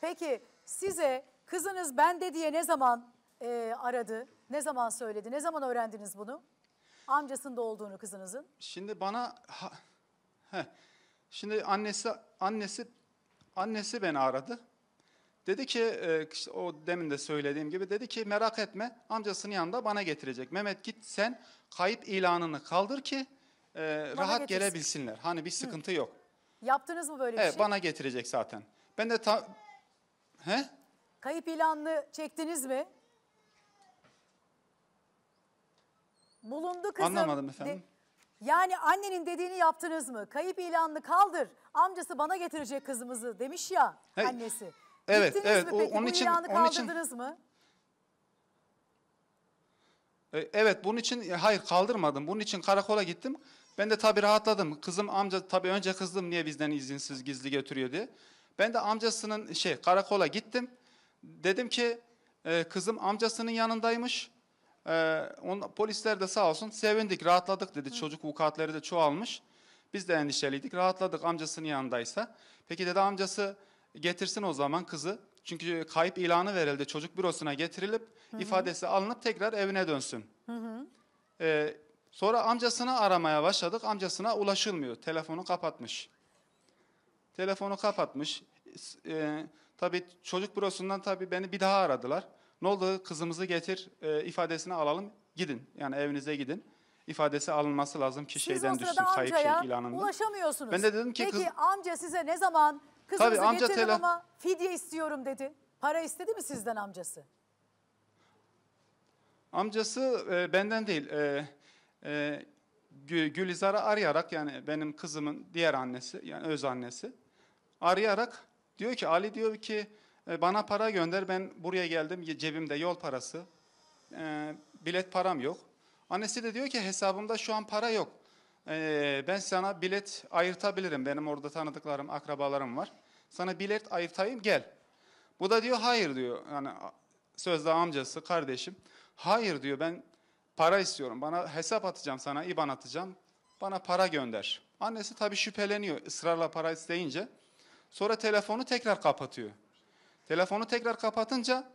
Peki size kızınız bende diye ne zaman aradı? Ne zaman söyledi? Ne zaman öğrendiniz bunu? Amcasında olduğunu kızınızın. Şimdi bana şimdi annesi beni aradı. Dedi ki işte o demin de söylediğim gibi dedi ki merak etme amcasının yanında bana getirecek. Mehmet git sen kayıp ilanını kaldır ki rahat getirsin. gelebilsinler. Hani bir sıkıntı yok. Yaptınız mı böyle bir Evet şey? bana getirecek zaten. Ben de Kayıp ilanını çektiniz mi? Bulundu kızım. Anlamadım efendim. Yani annenin dediğini yaptınız mı? Kayıp ilanını kaldır. Amcası bana getirecek kızımızı demiş ya annesi. Evet, Gittiniz evet. mi peki? Onun Bu için ilanı kaldırdınız mı? Evet, bunun için hayır kaldırmadım. Bunun için karakola gittim. Ben de tabii rahatladım. Kızım amca tabii önce kızdım niye bizden izinsiz gizli götürüyor diye. Ben de amcasının karakola gittim. Dedim ki kızım amcasının yanındaymış. Polisler de sağ olsun sevindik, rahatladık dedi. Çocuk vukuatları da çoğalmış. Biz de endişeliydik, rahatladık amcasının yanındaysa. Peki dedi amcası getirsin o zaman kızı. Çünkü kayıp ilanı verildi. Çocuk bürosuna getirilip ifadesi alınıp tekrar evine dönsün. Sonra amcasını aramaya başladık. Amcasına ulaşılmıyor. Telefonu kapatmış. Tabii çocuk bürosundan tabii beni bir daha aradılar. Ne oldu kızımızı getir ifadesini alalım gidin. Yani evinize gidin. İfadesi alınması lazım ki Siz şeyden o düşsün sırada kayıp amcaya ilanından. ulaşamıyorsunuz. Ben de dedim ki Peki amca size ne zaman kızınızı Tabii amca getirdim ama fidye istiyorum dedi. Para istedi mi sizden amcası? Amcası benden değil. Gülizar'ı arayarak yani benim kızımın diğer annesi yani öz annesi arayarak diyor ki Ali diyor ki bana para gönder ben buraya geldim cebimde yol parası bilet param yok. Annesi de diyor ki hesabımda şu an para yok. Ben sana bilet ayırtabilirim benim orada tanıdıklarım akrabalarım var. Sana bilet ayırtayım gel. Bu da diyor hayır diyor yani sözde amcası kardeşim. Hayır diyor ben para istiyorum. Bana hesap atacağım sana IBAN atacağım. Bana para gönder. Annesi tabii şüpheleniyor ısrarla para isteyince. Sonra telefonu tekrar kapatıyor. Telefonu tekrar kapatınca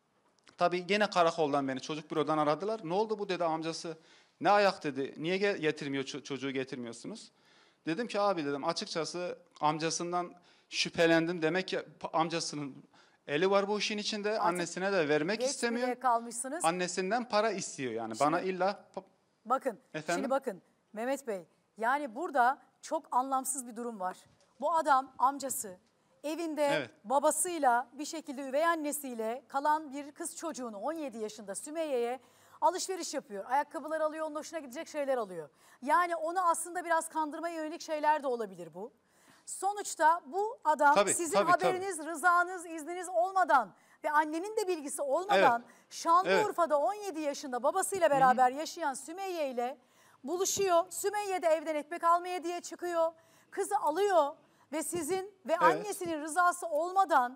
tabii gene karakoldan beni çocuk bürodan aradılar. Ne oldu bu dedi amcası. Ne ayak dedi. Niye getirmiyor çocuğu getirmiyorsunuz? Dedim ki abi dedim açıkçası amcasından şüphelendim. Demek ki amcasının eli var bu işin içinde. Artık annesine de vermek geç istemiyor. bile kalmışsınız. Annesinden para istiyor yani. Şimdi- Bana illa Bakın, Efendim? şimdi bakın Mehmet Bey. Yani burada çok anlamsız bir durum var. Bu adam amcası evinde Evet. babasıyla bir şekilde üvey annesiyle kalan bir kız çocuğunu 17 yaşında Sümeyye'ye alışveriş yapıyor. Ayakkabılar alıyor, onun hoşuna gidecek şeyler alıyor. Yani onu aslında biraz kandırmaya yönelik şeyler de olabilir bu. Sonuçta bu adam Tabii, sizin tabii, haberiniz, rızanız, izniniz olmadan ve annenin de bilgisi olmadan Şanlıurfa'da 17 yaşında babasıyla beraber yaşayan Sümeyye ile buluşuyor. Sümeyye de evden ekmek almaya diye çıkıyor. Kızı alıyor ve sizin ve annesinin rızası olmadan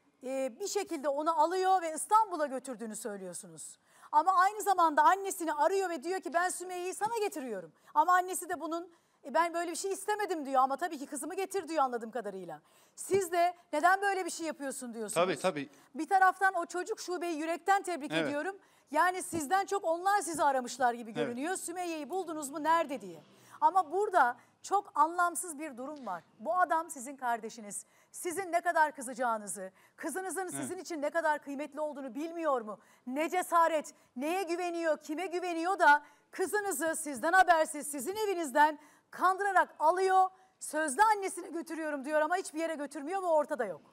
bir şekilde onu alıyor ve İstanbul'a götürdüğünü söylüyorsunuz. Ama aynı zamanda annesini arıyor ve diyor ki ben Sümeyye'yi sana getiriyorum. Ama annesi de bunun ben böyle bir şey istemedim diyor ama tabii ki kızımı getir diyor anladığım kadarıyla. Siz de neden böyle bir şey yapıyorsun diyorsunuz. Tabii. Bir taraftan o çocuk şubeyi yürekten tebrik Evet. ediyorum. Yani sizden çok onlar sizi aramışlar gibi görünüyor. Sümeyye'yi buldunuz mu nerede diye. Ama burada çok anlamsız bir durum var. Bu adam sizin kardeşiniz. Sizin ne kadar kızacağınızı, kızınızın sizin için ne kadar kıymetli olduğunu bilmiyor mu? Ne cesaret, neye güveniyor, kime güveniyor da kızınızı sizden habersiz, sizin evinizden kandırarak alıyor. Sözde annesine götürüyorum diyor ama hiçbir yere götürmüyor ve ortada yok.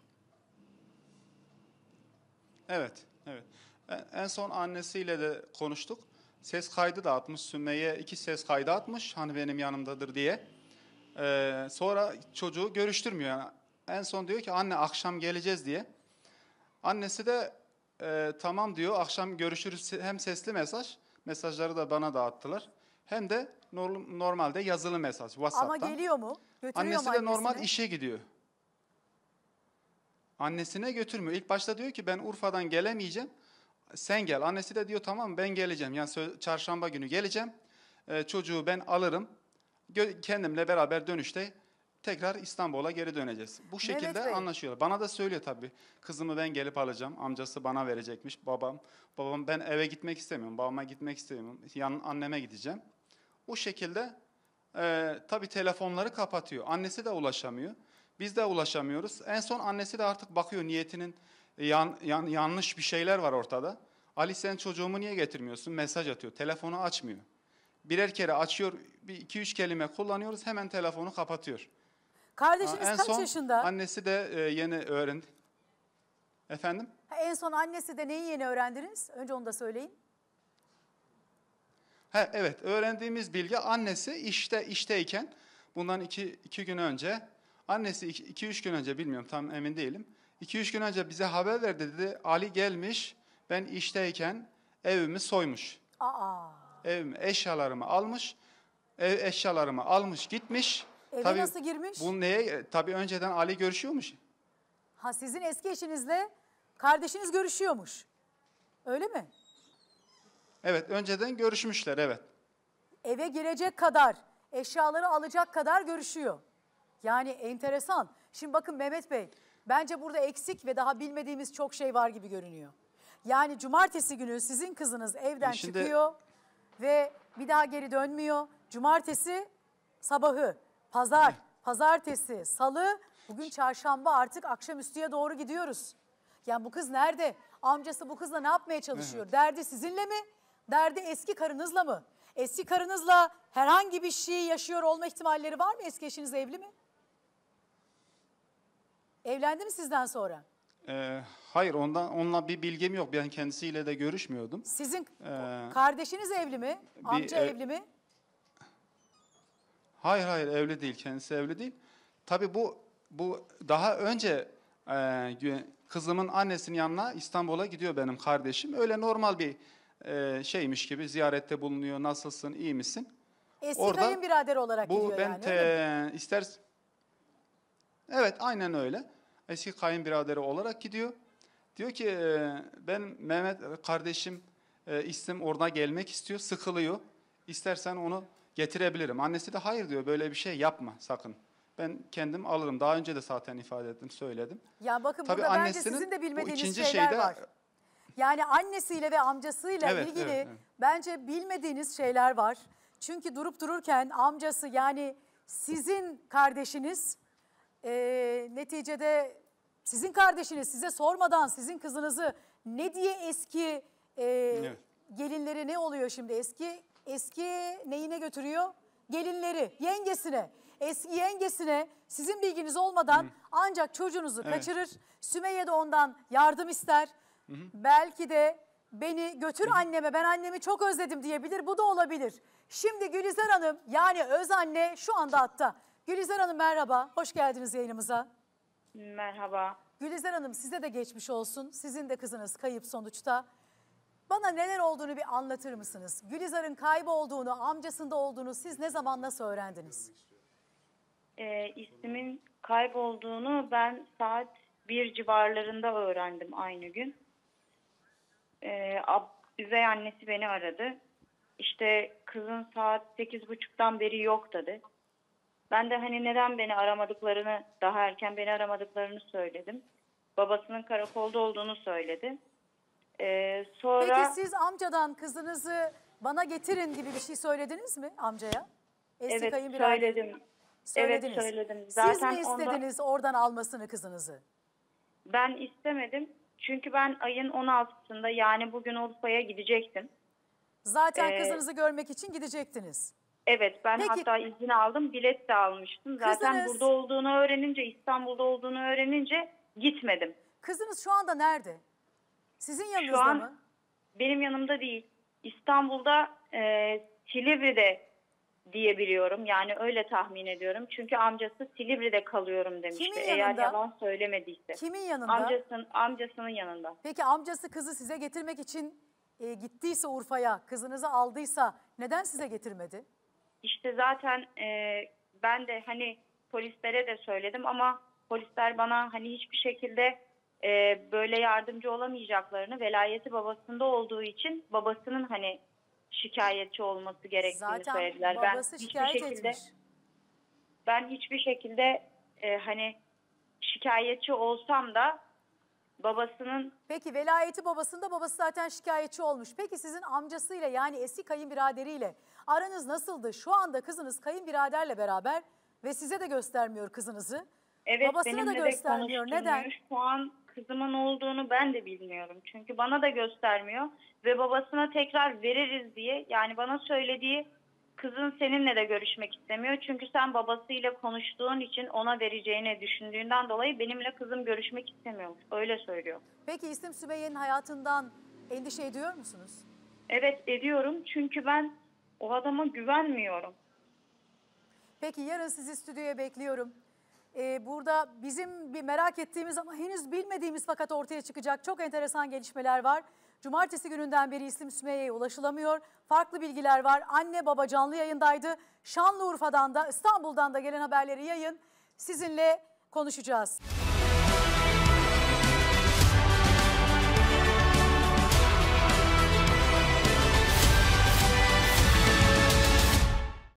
Evet. En son annesiyle de konuştuk. Ses kaydı da atmış. Sümeyye 2 ses kaydı atmış. Hani benim yanımdadır diye. Sonra çocuğu görüştürmüyor. Yani en son diyor ki anne akşam geleceğiz diye. Annesi de tamam diyor. Akşam görüşürüz. Hem sesli mesajları da bana dağıttılar. Hem de normalde yazılı mesaj WhatsApp'tan. Ama geliyor mu? Götürüyor Annesi mu de annesini? normal işe gidiyor. Annesine götürmüyor. İlk başta diyor ki ben Urfa'dan gelemeyeceğim. Sen gel. Annesi de diyor tamam ben geleceğim. Yani çarşamba günü geleceğim. Çocuğu ben alırım. Kendimle beraber dönüşte tekrar İstanbul'a geri döneceğiz. Bu şekilde Bey. anlaşıyorlar. Bana da söylüyor tabii. Kızımı ben gelip alacağım. Amcası bana verecekmiş. Babam ben eve gitmek istemiyorum. Babama gitmek istemiyorum. Anneme gideceğim. Bu şekilde tabii telefonları kapatıyor. Annesi de ulaşamıyor. Biz de ulaşamıyoruz. En son annesi de artık bakıyor niyetinin yanlış bir şeyler var ortada. Ali sen çocuğumu niye getirmiyorsun? Mesaj atıyor. Telefonu açmıyor. Birer kere açıyor, bir iki üç kelime kullanıyoruz, hemen telefonu kapatıyor. Kardeşiniz En kaç son yaşında? annesi de yeni öğrendi. Efendim? En son annesi de neyi yeni öğrendiniz? Önce onu da söyleyin. Evet, öğrendiğimiz bilgi annesi işteyken, bundan iki gün önce, annesi 2-3 gün önce, bilmiyorum tam emin değilim. 2-3 gün önce bize haber verdi, dedi Ali gelmiş, ben işteyken evimi soymuş. Evimi, eşyalarımı almış, eşyalarımı almış gitmiş. Eve nasıl girmiş? Bu neye? Tabii önceden Ali görüşüyormuş. Ha, sizin eski eşinizle kardeşiniz görüşüyormuş. Öyle mi? Evet, önceden görüşmüşler, evet. Eve girecek kadar, eşyaları alacak kadar görüşüyor. Yani enteresan. Şimdi bakın Mehmet Bey, bence burada eksik ve daha bilmediğimiz çok şey var gibi görünüyor. Yani cumartesi günü sizin kızınız evden çıkıyor ve bir daha geri dönmüyor. Cumartesi sabahı, pazartesi, salı, bugün çarşamba, artık akşamüstüye doğru gidiyoruz. Yani bu kız nerede? Amcası bu kızla ne yapmaya çalışıyor? Evet. Derdi sizinle mi? Derdi eski karınızla mı? Eski karınızla herhangi bir şey yaşıyor olma ihtimalleri var mı? Eski eşiniz evli mi? Evlendi mi sizden sonra? Hayır, onunla bir bilgim yok. Ben kendisiyle de görüşmüyordum. Sizin kardeşiniz evli mi? Amca evli mi? Hayır, evli değil. Kendisi evli değil. Tabii bu daha önce kızımın annesinin yanına İstanbul'a gidiyor benim kardeşim. Öyle normal bir şeymiş gibi ziyarette bulunuyor. Nasılsın, iyi misin? Eski kayınbirader olarak gidiyor yani. Evet, aynen öyle. Eski kayınbiraderi olarak gidiyor. Diyor ki ben Mehmet kardeşim isim orada gelmek istiyor, sıkılıyor. İstersen onu getirebilirim. Annesi de hayır diyor, böyle bir şey yapma sakın. Ben kendim alırım. Daha önce de zaten ifade ettim, söyledim. Ya bakın tabii burada bence sizin de bilmediğiniz şeyler var. Yani annesiyle ve amcasıyla ilgili bence bilmediğiniz şeyler var. Çünkü durup dururken amcası, yani sizin kardeşiniz, neticede sizin kardeşiniz size sormadan sizin kızınızı ne diye eski gelinleri, ne oluyor şimdi, eski neyine götürüyor? Gelinleri, yengesine. Eski yengesine sizin bilginiz olmadan ancak çocuğunuzu kaçırır. Sümeyye de ondan yardım ister. Belki de beni götür anneme, ben annemi çok özledim diyebilir. Bu da olabilir. Şimdi Gülizar Hanım, yani öz anne şu anda hatta. Gülizar Hanım merhaba, hoş geldiniz yayınımıza. Merhaba. Gülizar Hanım, size de geçmiş olsun. Sizin de kızınız kayıp sonuçta. Bana neler olduğunu bir anlatır mısınız? Gülizar'ın kaybolduğunu, amcasında olduğunu siz ne zaman, nasıl öğrendiniz? İsmin kaybolduğunu ben saat 1 civarlarında öğrendim aynı gün. Üvey annesi beni aradı. İşte kızın saat 8.30'dan beri yok dedi. Ben de hani neden beni aramadıklarını, daha erken beni aramadıklarını söyledim. Babasının karakolda olduğunu söyledi. Sonra... Peki siz amcadan kızınızı bana getirin gibi bir şey söylediniz mi amcaya? Evet söyledim. Söylediniz. Evet söyledim. Zaten siz mi istediniz oradan almasını kızınızı? Ben istemedim. Çünkü ben ayın 16'sında, yani bugün Urfa'ya gidecektim. Zaten kızınızı görmek için gidecektiniz. Evet, ben hatta izin aldım, bilet de almıştım. Zaten burada olduğunu öğrenince, İstanbul'da olduğunu öğrenince gitmedim. Kızınız şu anda nerede? Sizin yanınızda şu an mı? Benim yanımda değil. İstanbul'da, Silivri'de diyebiliyorum. Yani öyle tahmin ediyorum. Çünkü amcası Silivri'de kalıyorum demişti. Kimin eğer yanında? yalan söylemediyse. Kimin yanında? Amcasının yanında. Peki amcası kızı size getirmek için gittiyse Urfa'ya, kızınızı aldıysa neden size getirmedi? İşte zaten ben de hani polislere de söyledim ama polisler bana hani hiçbir şekilde böyle yardımcı olamayacaklarını, velayeti babasında olduğu için babasının hani şikayetçi olması gerektiğini zaten söylediler. Babası şikayet etmiş. ben hiçbir şekilde hani şikayetçi olsam da babasının Peki velayeti babasında, babası zaten şikayetçi olmuş. Peki sizin amcasıyla yani eski kayınbiraderiyle aranız nasıldı? Şu anda kızınız kayınbiraderle beraber ve size de göstermiyor kızınızı. evet Babasına da benimle de göstermiyor. Neden? konuşturmuyor. Şu an kızımın olduğunu ben de bilmiyorum. Çünkü bana da göstermiyor ve babasına tekrar veririz diye, yani bana söylediği, kızın seninle de görüşmek istemiyor. Çünkü sen babasıyla konuştuğun için ona vereceğini düşündüğünden dolayı benimle kızım görüşmek istemiyormuş. Öyle söylüyor. Peki İslim Sümeyye'nin hayatından endişe ediyor musunuz? Evet ediyorum çünkü ben o adama güvenmiyorum. Peki yarın sizi stüdyoya bekliyorum. Burada bizim bir merak ettiğimiz ama henüz bilmediğimiz fakat ortaya çıkacak çok enteresan gelişmeler var. Cumartesi gününden beri İslim Sümeyye'ye ulaşılamıyor. Farklı bilgiler var. Anne baba canlı yayındaydı. Şanlıurfa'dan da İstanbul'dan da gelen haberleri yayın. Sizinle konuşacağız.